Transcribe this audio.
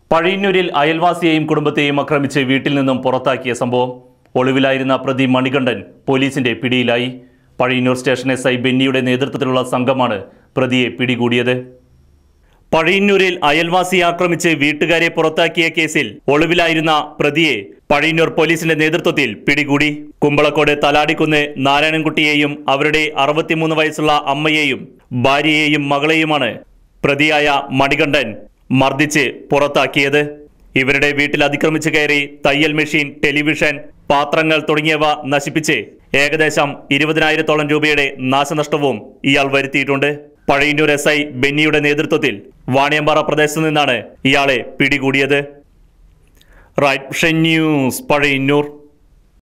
പഴയന്നൂരിൽ അയൽവാസിയെയും കുടുംബത്തെയും ആക്രമിച്ച് വീട്ടിൽ നിന്നും പുറത്താക്കിയ സംഭവം. ഒളിവിലായിരുന്ന പ്രതി മണികണ്ഠൻ പോലീസിന്റെ പിടിയിലായി. പഴയന്നൂർ സ്റ്റേഷൻ എസ്.ഐ ബെന്നിയുടെ നേതൃത്വത്തിലുള്ള സംഘമാണ് പ്രതിയെ പിടികൂടിയത്. പഴയന്നൂരിൽ അയൽവാസിയെ ആക്രമിച്ച് വീട്ടുകാരെ പുറത്താക്കിയ കേസിൽ ഒളിവിലായിരുന്ന പ്രതിയെ പഴയന്നൂർ പോലീസിന്റെ നേതൃത്വത്തിൽ പിടികൂടി. കുമ്പളക്കോട് തലാടിക്കുന്ന് നാരായണൻകുട്ടിയെയും അവരുടെ 63 വയസ്സുള്ള അമ്മയെയും ഭാര്യയെയും മകളെയുമാണ് പ്രതിയായ മണികണ്ഠൻ മർദ്ദിച്ച് പുറത്താക്കിയത്. ഇവരുടെ വീട്ടിൽ അതിക്രമിച്ച് കയറി തയ്യൽ മെഷീൻ, ടെലിവിഷൻ, പാത്രങ്ങൾ തുടങ്ങിയവ നശിപ്പിച്ച് ഏകദേശം 20,000-ഓളം രൂപയുടെ നാശനഷ്ടവും ഇയാൾ വരുത്തിയിട്ടുണ്ട്. പഴയന്നൂർ എസ്.ഐ ബെന്നിയുടെ നേതൃത്വത്തിൽ വാണിയമ്പാറ പ്രദേശത്തു നിന്നാണ് ഇയാളെ പിടികൂടിയത്. Right news, Pazhayannur.